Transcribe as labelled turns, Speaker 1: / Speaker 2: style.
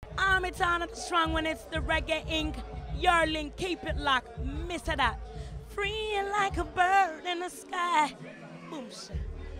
Speaker 1: Army Town at the strong when it's the reggae ink. Your link, keep it locked, miss that. Free like a bird in the sky. Boom shit.